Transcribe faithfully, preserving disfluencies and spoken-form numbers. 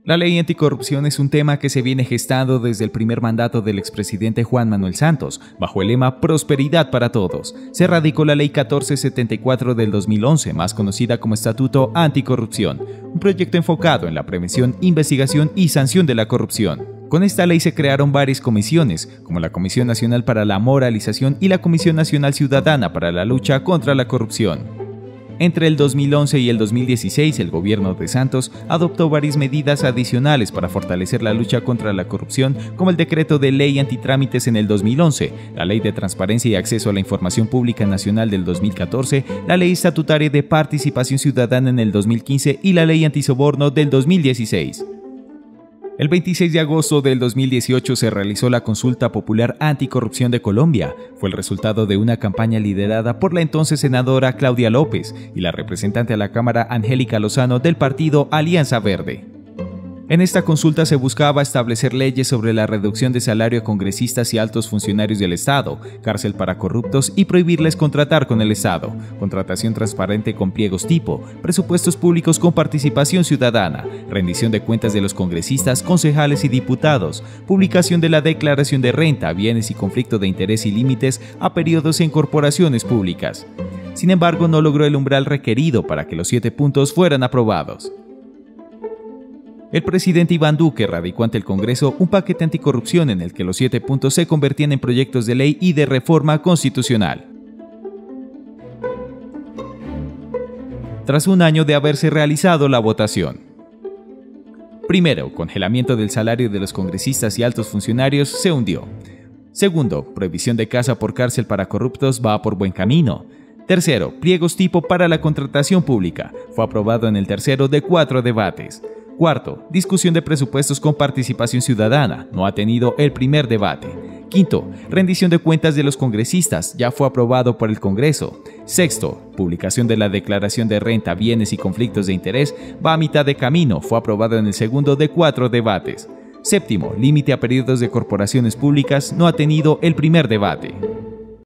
La ley anticorrupción es un tema que se viene gestando desde el primer mandato del expresidente Juan Manuel Santos, bajo el lema Prosperidad para Todos. Se radicó la Ley catorce setenta y cuatro del dos mil once, más conocida como Estatuto Anticorrupción, un proyecto enfocado en la prevención, investigación y sanción de la corrupción. Con esta ley se crearon varias comisiones, como la Comisión Nacional para la Moralización y la Comisión Nacional Ciudadana para la Lucha contra la Corrupción. Entre el dos mil once y el dos mil dieciséis, el gobierno de Santos adoptó varias medidas adicionales para fortalecer la lucha contra la corrupción, como el Decreto de Ley Antitrámites en el dos mil once, la Ley de Transparencia y Acceso a la Información Pública Nacional del dos mil catorce, la Ley Estatutaria de Participación Ciudadana en el dos mil quince y la Ley Antisoborno del dos mil dieciséis. El veintiséis de agosto del dos mil dieciocho se realizó la Consulta Popular Anticorrupción de Colombia. Fue el resultado de una campaña liderada por la entonces senadora Claudia López y la representante a la Cámara Angélica Lozano del partido Alianza Verde. En esta consulta se buscaba establecer leyes sobre la reducción de salario a congresistas y altos funcionarios del Estado, cárcel para corruptos y prohibirles contratar con el Estado, contratación transparente con pliegos tipo, presupuestos públicos con participación ciudadana, rendición de cuentas de los congresistas, concejales y diputados, publicación de la declaración de renta, bienes y conflicto de interés y límites a periodos en corporaciones públicas. Sin embargo, no logró el umbral requerido para que los siete puntos fueran aprobados. El presidente Iván Duque radicó ante el Congreso un paquete anticorrupción en el que los siete puntos se convertían en proyectos de ley y de reforma constitucional. Tras un año de haberse realizado la votación. Primero, congelamiento del salario de los congresistas y altos funcionarios se hundió. Segundo, prohibición de casa por cárcel para corruptos va por buen camino. Tercero, pliegos tipo para la contratación pública. Fue aprobado en el tercero de cuatro debates. Cuarto, discusión de presupuestos con participación ciudadana, no ha tenido el primer debate. Quinto, rendición de cuentas de los congresistas, ya fue aprobado por el Congreso. Sexto, publicación de la declaración de renta, bienes y conflictos de interés, va a mitad de camino, fue aprobado en el segundo de cuatro debates. Séptimo, límite a periodos de corporaciones públicas, no ha tenido el primer debate.